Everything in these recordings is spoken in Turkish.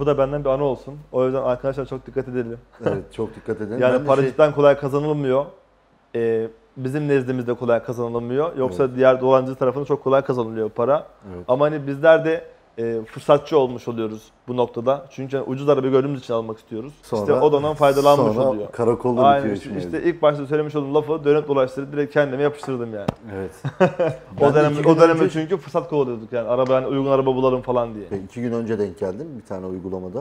Bu da benden bir anı olsun. O yüzden arkadaşlar çok dikkat edelim. Evet, çok dikkat edin. Yani para cidden kolay kazanılmıyor. Bizim nezdimizde kolay kazanılmıyor. Yoksa diğer dolancı tarafında çok kolay kazanılıyor para. Evet. Ama hani bizler de fırsatçı olmuş oluyoruz bu noktada. Çünkü ucuz araba gördüğümüz için almak istiyoruz. Sonra, işte o da ondan faydalanmış oluyor. Sonra karakolda aynen bitiyor işte ilk başta söylemiş olduğum lafı dönüp dolaştırıp direkt kendime yapıştırdım yani. Evet. o dönemde çünkü fırsat kovalıyorduk yani araba yani uygun araba bulalım falan diye. 2 gün önce denk geldim bir tane uygulamada.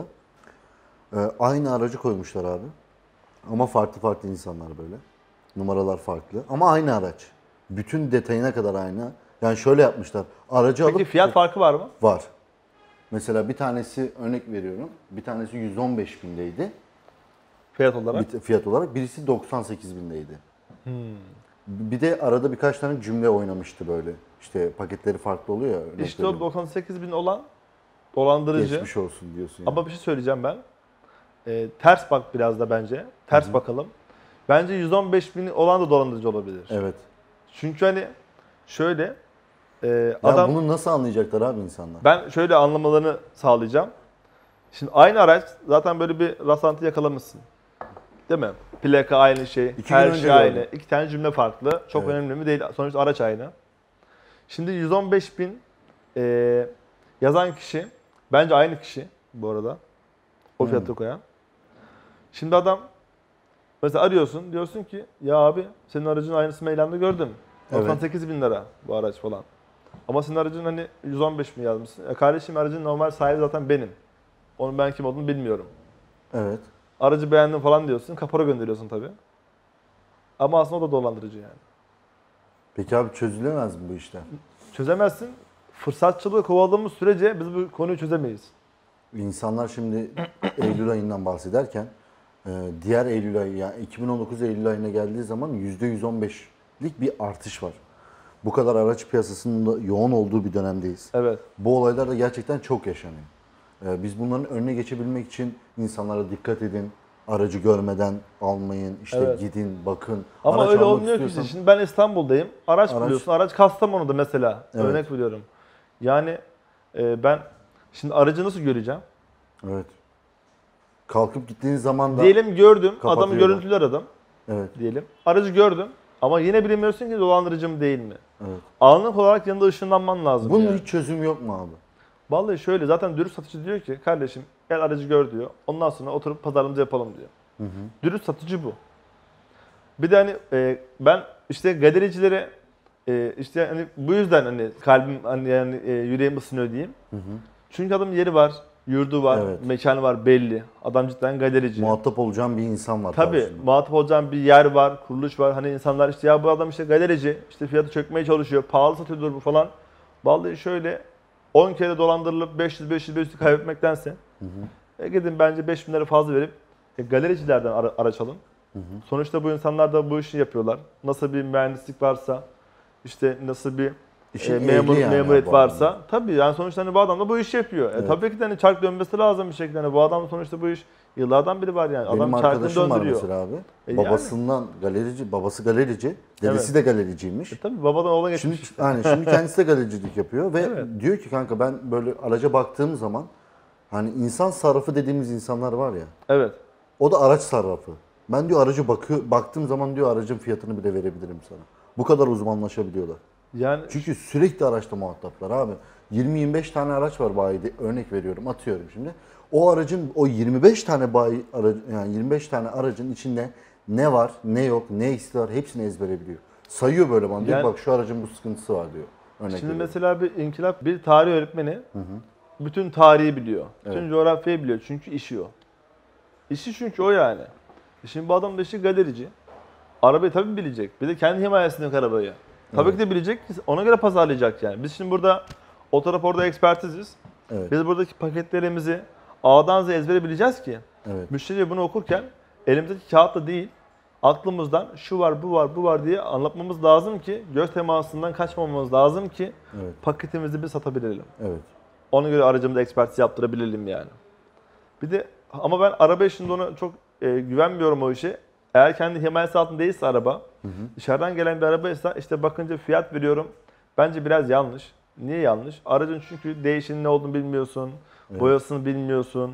Aynı aracı koymuşlar abi. Ama farklı farklı insanlar böyle. Numaralar farklı ama aynı araç. Bütün detayına kadar aynı. Yani şöyle yapmışlar. Aracı Peki alıp... fiyat farkı var mı? Var. Mesela bir tanesi örnek veriyorum. Bir tanesi 115 bindeydi. Fiyat olarak? Fiyat olarak. Birisi 98 bindeydi. Bir de arada birkaç tane cümle oynamıştı böyle. İşte paketleri farklı oluyor ya. İşte o 98 bin olan dolandırıcı. Geçmiş olsun diyorsun. Yani. Ama bir şey söyleyeceğim ben. Ters bak biraz da bence. Ters bakalım. Bence 115 bin olan da dolandırıcı olabilir. Evet. Çünkü hani şöyle adam... Bunu nasıl anlayacaklar abi insanlar? Ben şöyle anlamalarını sağlayacağım. Şimdi aynı araç zaten böyle bir rastlantı yakalamışsın. Değil mi? Plaka aynı şey, her şey aynı. 2 tane cümle farklı. Çok önemli mi değil. Sonuçta araç aynı. Şimdi 115 bin yazan kişi, bence aynı kişi bu arada. O fiyatı koyan. Şimdi adam mesela arıyorsun, diyorsun ki ya abi senin aracın aynısını ilanında gördüm. 98 bin lira bu araç falan. Ama senin aracın hani 115 bin yazmışsın. Kardeşim aracın normal sahibi zaten benim. Onun ben kim olduğunu bilmiyorum. Evet. Aracı beğendim falan diyorsun, kapora gönderiyorsun tabii. Ama aslında o da dolandırıcı yani. Peki abi çözülemez mi bu işler? Çözemezsin. Fırsatçılığı kovaladığımız sürece biz bu konuyu çözemeyiz. İnsanlar şimdi Eylül ayından bahsederken diğer Eylül ayı yani 2019 Eylül ayına geldiği zaman %115'lik bir artış var. Bu kadar araç piyasasının da yoğun olduğu bir dönemdeyiz. Evet. Bu olaylar da gerçekten çok yaşanıyor. Biz bunların önüne geçebilmek için insanlara dikkat edin. Aracı görmeden almayın, işte gidin, bakın. Ama araç öyle olmuyor ki. Şimdi ben İstanbul'dayım. Araç buluyorsun. Araç Kastamonu'da mesela. Evet. Örnek veriyorum. Yani ben şimdi aracı nasıl göreceğim? Evet. Kalkıp gittiğiniz zaman da diyelim gördüm. Adamı görüntülü aradım. Evet. Diyelim. Aracı gördüm. Ama yine bilemiyorsun ki dolandırıcı mı değil mi? Evet. Anlık olarak yanında ışınlanman lazım. Bunun yani. hiç çözüm yok mu abi? Vallahi şöyle zaten dürüst satıcı diyor ki kardeşim gel aracı gör diyor. Ondan sonra oturup pazarlığımızı yapalım diyor. Dürüst satıcı bu. Bir de hani ben işte galericilere işte hani bu yüzden hani kalbim hani yani yüreğim ısınıyor diyeyim. Çünkü adamın yeri var, yurdu var, mekanı var belli. Adam cidden galerici. Muhatap olacağın bir insan var. Tabii karşında. muhatap olacağın bir yer var, kuruluş var. Hani insanlar işte ya bu adam işte galerici, işte fiyatı çökmeye çalışıyor, pahalı satıyordur bu falan. Vallahi şöyle 10 kere dolandırılıp 500 kaybetmektense gidin bence 5 bin lira fazla verip galericilerden araç alın. Sonuçta bu insanlar da bu işi yapıyorlar. Nasıl bir mühendislik varsa, işte nasıl bir memuriyet varsa tabii yani sonuçta hani bu adam da bu işi yapıyor. Tabii ki de hani çark dönmesi lazım bir şekilde. Hani bu adam sonuçta bu iş yıllardan beri var yani. Benim adam çarkını arkadaşım var döndürüyor. mesela abi. Babasından galerici, babası galerici, dedesi de galericiymiş. Tabii babadan oğlan geçmiş. Şimdi kendisi de galericilik yapıyor ve diyor ki kanka ben böyle araca baktığım zaman hani insan sarrafı dediğimiz insanlar var ya. Evet. O da araç sarrafı. Ben diyor aracı baktığım zaman diyor aracın fiyatını bile verebilirim sana. Bu kadar uzmanlaşabiliyorlar. Yani çünkü sürekli araçta muhataplar abi. 20-25 tane araç var bayide örnek veriyorum atıyorum şimdi. O aracın o 25 tane yani 25 tane aracın içinde ne var, ne yok, ne eksiği var hepsini ezbere biliyor. Sayıyor böyle bana diyor bak şu aracın bu sıkıntısı var diyor. Örnek şimdi veriyorum. mesela bir inkılap bir tarih öğretmeni bütün tarihi biliyor. Bütün coğrafyayı biliyor çünkü işi o. İşi çünkü o yani. Şimdi bu adam da işi galerici. Arabayı tabii bilecek. Bir de kendi himayesindeki arabayı. Tabii ki de bilecek. Ona göre pazarlayacak yani. Biz şimdi burada o taraf orada ekspertiziz. Biz buradaki paketlerimizi A'dan Z'ye ezbere bileceğiz ki müşteriye bunu okurken elimizdeki kağıtla değil aklımızdan şu var, bu var, bu var diye anlatmamız lazım ki göz temasından kaçmamamız lazım ki paketimizi bir satabilelim. Ona göre aracımıza ekspertiz yaptırabilelim yani. Bir de ama ben araba işinde ona çok güvenmiyorum o işe. Eğer kendi himayesi altında değilse araba, dışarıdan gelen bir arabaysa işte bakınca fiyat veriyorum. Bence biraz yanlış. Niye yanlış? Aracın çünkü değişinin ne olduğunu bilmiyorsun, boyasını bilmiyorsun.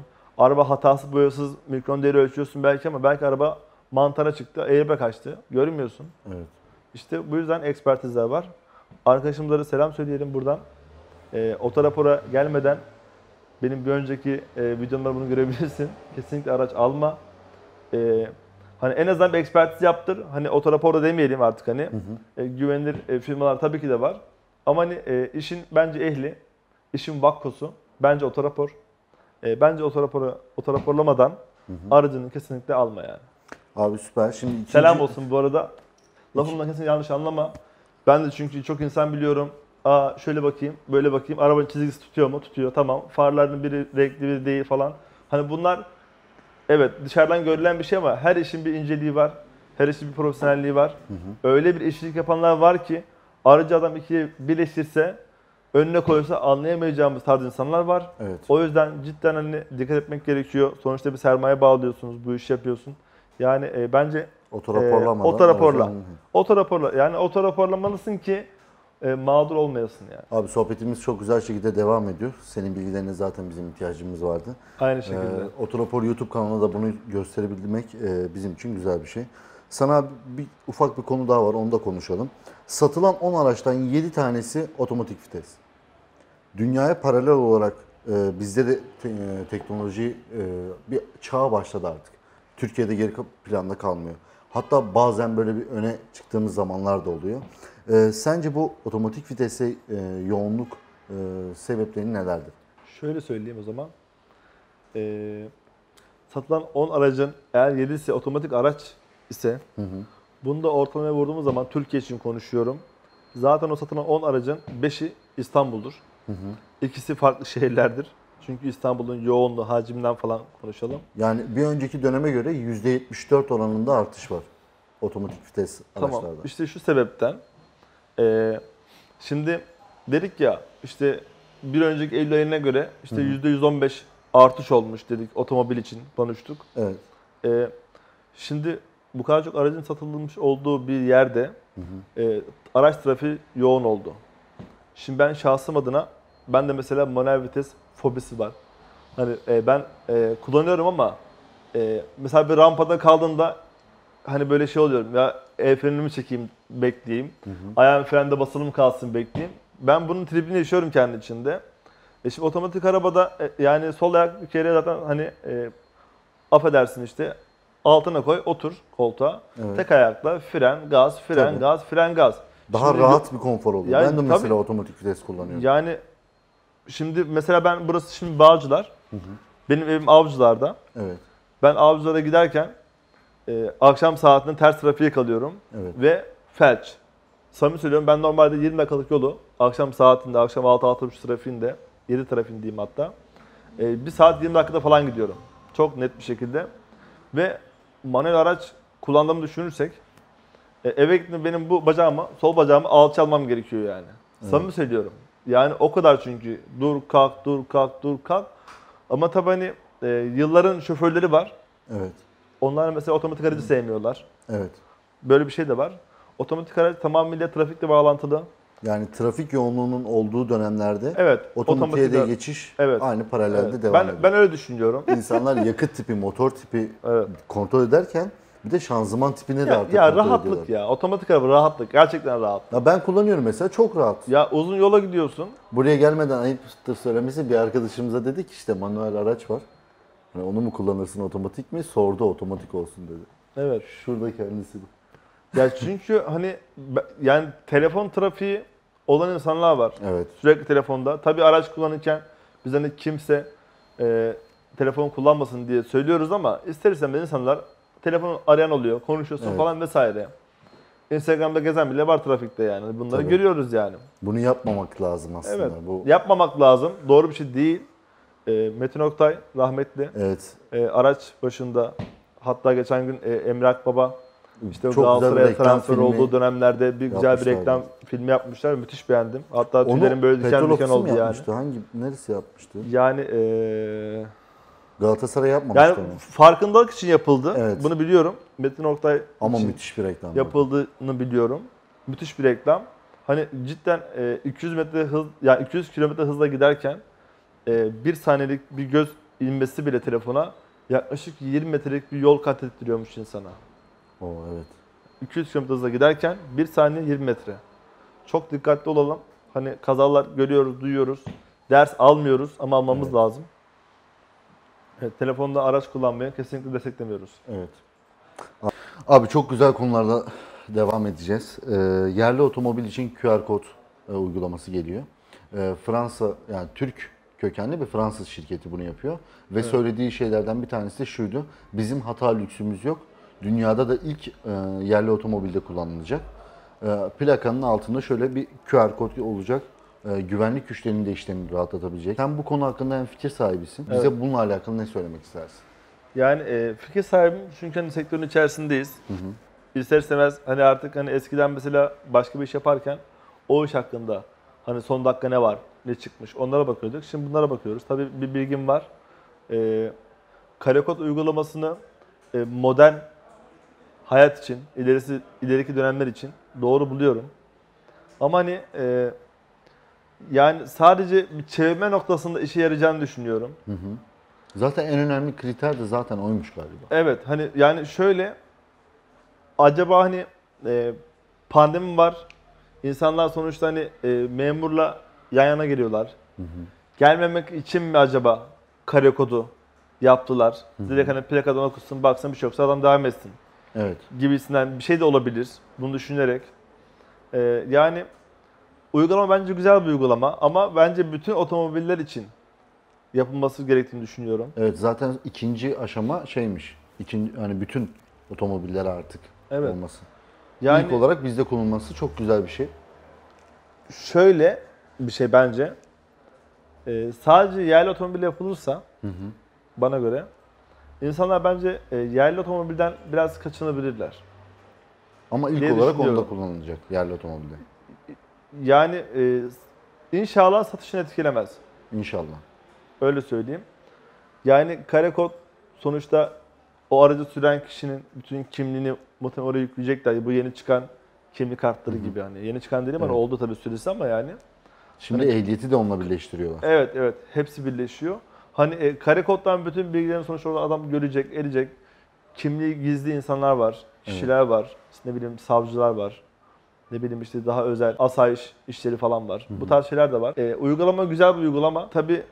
Araba hatasız, boyasız, mikron değeri ölçüyorsun belki ama belki araba mantara çıktı, airbag açtı. Görmüyorsun. Evet. İşte bu yüzden ekspertizler var. Arkadaşımlara selam söyleyelim buradan. Otorapora gelmeden benim bir önceki videomda bunu görebilirsin. Kesinlikle araç alma. Hani en azından bir ekspertiz yaptır. Hani otoraporda demeyelim artık hani. Güvenilir firmalar tabii ki de var. Ama hani işin bence ehli, işin vakkosu bence otorapor. Bence otoraporlamadan aracını kesinlikle alma yani. Abi süper. Şimdi ikinci... Selam olsun bu arada. Lafımdan kesin yanlış anlama. Ben de çünkü çok insan biliyorum. Aa şöyle bakayım, böyle bakayım. Arabanın çizgisi tutuyor mu? Tutuyor. Tamam. Farların biri renkli, biri değil falan. Hani bunlar evet dışarıdan görülen bir şey ama her işin bir inceliği var. Her işin bir profesyonelliği var. Öyle bir işçilik yapanlar var ki aracı adam ikiye birleştirse, önüne koysa anlayamayacağımız tarz insanlar var. Evet. O yüzden cidden hani dikkat etmek gerekiyor. Sonuçta bir sermaye bağlıyorsunuz, bu işi yapıyorsun. Yani bence Otoraporlamadan. otoraporla. Otoraporla. Yani otoraporlamalısın ki mağdur olmayasın yani. Abi sohbetimiz çok güzel şekilde devam ediyor. Senin bilgilerine zaten bizim ihtiyacımız vardı. Aynı şekilde. Otorapor YouTube kanalında da bunu gösterebilmek bizim için güzel bir şey. Sana ufak bir konu daha var, onu da konuşalım. Satılan 10 araçtan 7 tanesi otomatik vites. Dünyaya paralel olarak bizde de teknoloji bir çağa başladı artık. Türkiye'de geri planda kalmıyor. Hatta bazen böyle bir öne çıktığımız zamanlar da oluyor. Sence bu otomatik vitese yoğunluk sebepleri nelerdir? Şöyle söyleyeyim o zaman. Satılan 10 aracın eğer 7'si otomatik araç ise bunu da ortalamaya vurduğumuz zaman Türkiye için konuşuyorum. Zaten o satılan 10 aracın 5'i İstanbul'dur. İkisi farklı şehirlerdir. Çünkü İstanbul'un yoğunluğu, hacminden falan konuşalım. Yani bir önceki döneme göre %74 oranında artış var otomatik vites araçlarda. Tamam. İşte şu sebepten şimdi dedik ya işte bir önceki Eylül ayına göre işte %115 artış olmuş dedik otomobil için konuştuk. Evet. Şimdi bu kadar çok aracın satılmış olduğu bir yerde araç trafiği yoğun oldu. Şimdi ben şahsım adına ben de mesela manuel vites fobisi var. Hani ben kullanıyorum ama mesela bir rampada kaldığımda hani böyle şey oluyorum ya el frenimi çekeyim bekleyeyim. Ayağım frende basılı mı kalsın bekleyeyim. Ben bunun tribini yaşıyorum kendi içinde. Şimdi otomatik arabada yani sol ayak bir kere zaten hani affedersin işte altına koy otur koltuğa. Evet. Tek ayakla fren gaz fren Tabii. gaz fren gaz. Daha Şimdi rahat bir konfor oluyor. Yani Ben de mesela tabii. otomatik vites kullanıyorum. Yani şimdi mesela ben burası şimdi Bağcılar. Benim evim Avcılar'da. Evet. Ben Avcılar'a giderken akşam saatinde ters trafiğe kalıyorum Evet. ve felç. Samimi söylüyorum ben normalde 20 dakikalık yolu akşam saatinde, akşam 6-6.30 trafiğinde, 7 trafiğinde diyeyim hatta. 1 saat 20 dakikada falan gidiyorum. Çok net bir şekilde. Ve manuel araç kullandığımı düşünürsek eve gittiğimde benim bu bacağımı, sol bacağımı alçalmam gerekiyor yani. Samimi söylüyorum. Yani o kadar çünkü dur kalk, dur kalk, dur kalk. Ama tabii hani yılların şoförleri var. Evet. Onlar mesela otomatik aracı sevmiyorlar. Evet. Böyle bir şey de var. Otomatik araç tamamıyla trafikle bağlantılı. Yani trafik yoğunluğunun olduğu dönemlerde Evet. otomatiğe de araç- geçiş Evet. aynı paralelde Evet. devam ediyor. Ben öyle düşünüyorum. İnsanlar yakıt tipi, motor tipi Evet. kontrol ederken bir de şanzıman tipini de artık Ya kontrol rahatlık ediyorlar. ya. Otomatik araba rahatlık. Gerçekten rahat. Ya ben kullanıyorum mesela, çok rahat. Ya uzun yola gidiyorsun. Buraya gelmeden ayıptır söylemesi, bir arkadaşımıza dedik işte manuel araç var. Hani onu mu kullanırsın otomatik mi? Sordu, otomatik olsun dedi. Evet. Şurada kendisi. Ya çünkü hani yani telefon trafiği olan insanlar var. Evet. Sürekli telefonda. Tabii araç kullanırken biz hani kimse telefon kullanmasın diye söylüyoruz ama ister istemez insanlar telefonu arayan oluyor, konuşuyorsun Evet. falan vesaire. Instagram'da gezen bile var trafikte yani. Bunları Tabii. görüyoruz yani. Bunu yapmamak lazım aslında. Evet. Bu Yapmamak lazım. Doğru bir şey değil. Metin Oktay rahmetli evet. araç başında, hatta geçen gün Emre Akbaba işte o Çok güzel bir Galatasaray'a reklam transfer filmi olduğu dönemlerde bir güzel bir yapmışlardı. reklam filmi yapmışlar. Müthiş beğendim. Hatta Onu tüylerim böyle diken Petrol diken Ofisi mi oldu yani. yapmıştı? Neresi yapmıştı? Yani Galatasaray yapmamıştı yani onu. farkındalık için yapıldı. Evet. Bunu biliyorum. Metin Oktay Ama için müthiş bir reklam. yapıldığını biliyorum. Müthiş bir reklam. Hani cidden 200 metre hız, yani 200 kilometre hızla giderken bir saniyelik bir göz inmesi bile telefona yaklaşık 20 metrelik bir yol kat ettiriyormuş insana. Oo, evet. 200 km hızla giderken 1 saniye 20 metre. Çok dikkatli olalım. Hani kazalar görüyoruz, duyuyoruz. Ders almıyoruz ama almamız Evet. lazım. Evet, telefonda araç kullanmayı kesinlikle desteklemiyoruz. Evet. Abi çok güzel konularda devam edeceğiz. Yerli otomobil için QR kod uygulaması geliyor. Fransa, yani Türk kökenli bir Fransız şirketi bunu yapıyor. Ve söylediği şeylerden bir tanesi de şuydu. Bizim hata lüksümüz yok. Dünyada da ilk yerli otomobilde kullanılacak. Plakanın altında şöyle bir QR kod olacak. Güvenlik güçlerinin de işlerini rahatlatabilecek. Sen bu konu hakkında hem fikir sahibisin. Bize Evet. bununla alakalı ne söylemek istersin? Yani fikir sahibim çünkü hani sektörün içerisindeyiz. İster istemez hani artık hani eskiden mesela başka bir iş yaparken o iş hakkında hani son dakika ne var, ne çıkmış onlara bakıyorduk. Şimdi bunlara bakıyoruz. Tabii bir bilgim var. Karekod uygulamasını modern hayat için, ileriki dönemler için doğru buluyorum. Ama hani yani sadece bir çevirme noktasında işe yarayacağını düşünüyorum. Zaten en önemli kriter de zaten oymuş galiba. Evet hani yani şöyle acaba hani pandemi var. İnsanlar sonuçta hani memurla yan yana geliyorlar. Gelmemek için mi acaba kare kodu yaptılar? Direkt hani plakadan okusun, baksın bir şey yoksa adam devam etsin Evet. gibisinden bir şey de olabilir. Bunu düşünerek. Yani uygulama bence güzel bir uygulama ama bence bütün otomobiller için yapılması gerektiğini düşünüyorum. Evet, zaten ikinci aşama şeymiş. İkinci, hani bütün otomobiller artık Evet. olması. Yani İlk olarak bizde kullanılması çok güzel bir şey. şöyle bir şey bence. Sadece yerli otomobil yapılırsa bana göre insanlar bence yerli otomobilden biraz kaçınabilirler. Ama ilk diye olarak onda düşünüyorum. kullanılacak yerli otomobilde. Yani inşallah satışını etkilemez. İnşallah. Öyle söyleyeyim. Yani kare kod sonuçta o aracı süren kişinin bütün kimliğini muhtemelen oraya yükleyecekler. Bu yeni çıkan kimlik kartları gibi hani. Yeni çıkan dedim hani Evet. oldu tabii süresi ama yani. Şimdi ehliyeti de onunla birleştiriyorlar. Evet evet hepsi birleşiyor. Hani kare koddan bütün bilgilerini sonuçta orada adam görecek, edecek. Kimliği gizli insanlar var, kişiler var. İşte ne bileyim savcılar var. Ne bileyim işte daha özel asayiş işleri falan var. Bu tarz şeyler de var. Uygulama güzel bir uygulama. Tabii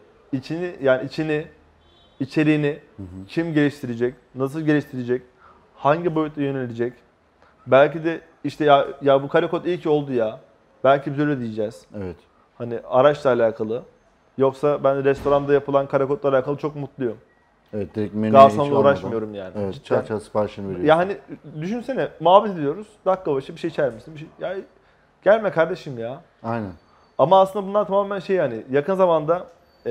içeriğini kim geliştirecek, nasıl geliştirecek, hangi boyutta yönelecek. Belki de işte ya bu kare kod iyi ki oldu ya. Belki biz öyle diyeceğiz. Evet. Hani araçla alakalı. Yoksa ben restoranda yapılan kare kodla alakalı çok mutluyum. Evet, direkt menüye hiç Garsonla almadan. uğraşmıyorum yani. Evet, Cidden. çat çat siparişini veriyorsun. Ya hani düşünsene muhabbet ediyoruz. Dakika başı bir şey içer misin? Bir şey, ya gelme kardeşim ya. Aynen. Ama aslında bunlar tamamen şey yani yakın zamanda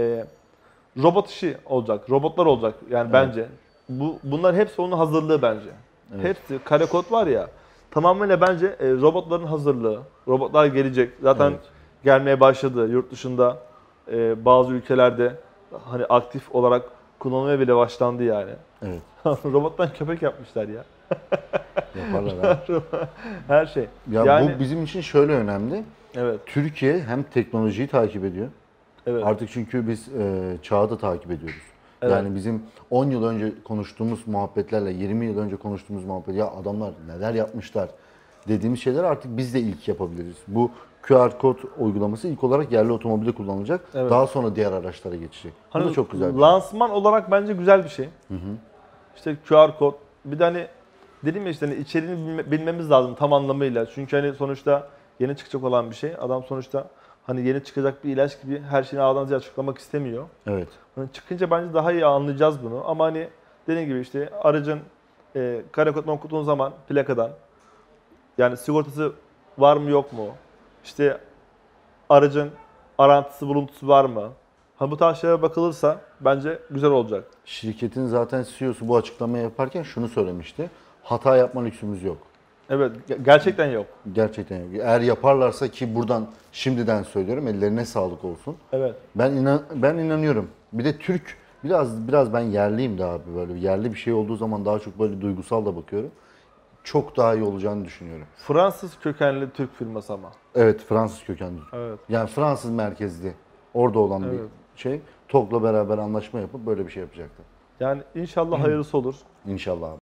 robot işi olacak. Robotlar olacak yani bence. Bunlar hepsi onun hazırlığı bence. Evet. Hepsi kare kod var ya. Tamamıyla bence robotların hazırlığı. Robotlar gelecek. Zaten Evet. gelmeye başladı yurt dışında. Bazı ülkelerde hani aktif olarak kullanılmaya bile başlandı yani. Evet. Robottan köpek yapmışlar ya. Yaparlar abi. Her şey. Ya Yani bu bizim için şöyle önemli. evet. Türkiye hem teknolojiyi takip ediyor. Evet. Artık çünkü biz çağı da takip ediyoruz. Evet. Yani bizim 10 yıl önce konuştuğumuz muhabbetlerle 20 yıl önce konuştuğumuz muhabbet ya adamlar neler yapmışlar dediğimiz şeyler artık biz de ilk yapabiliriz. Bu QR kod uygulaması ilk olarak yerli otomobilde kullanılacak. Evet. Daha sonra diğer araçlara geçecek. Bu Hani da çok güzel bir şey. lansman olarak bence güzel bir şey. İşte QR kod. Bir de hani dedim ya işte hani içeriğini bilmemiz lazım tam anlamıyla. Çünkü hani sonuçta yeni çıkacak olan bir şey. Adam sonuçta hani yeni çıkacak bir ilaç gibi her şeyini A'dan Z'ye açıklamak istemiyor. Evet. Hani çıkınca bence daha iyi anlayacağız bunu. Ama hani dediğim gibi işte aracın kare kodunu okuduğun zaman plakadan yani sigortası var mı yok mu? İşte aracın arantısı buluntusu var mı? Ha bu tarz şeylere bakılırsa bence güzel olacak. Şirketin zaten CEO'su bu açıklamayı yaparken şunu söylemişti. Hata yapma lüksümüz yok. Evet gerçekten yok. Gerçekten yok. Eğer yaparlarsa ki buradan şimdiden söylüyorum ellerine sağlık olsun. Evet. Ben inanıyorum. Bir de Türk biraz ben yerliyim de abi böyle yerli bir şey olduğu zaman daha çok böyle duygusal da bakıyorum. Çok daha iyi olacağını düşünüyorum. Fransız kökenli Türk firması ama. Evet, Fransız kökenli. Evet. Yani Fransız merkezli orada olan bir Evet. şey. TOG'la beraber anlaşma yapıp böyle bir şey yapacaktı. Yani inşallah hayırlısı olur. İnşallah abi.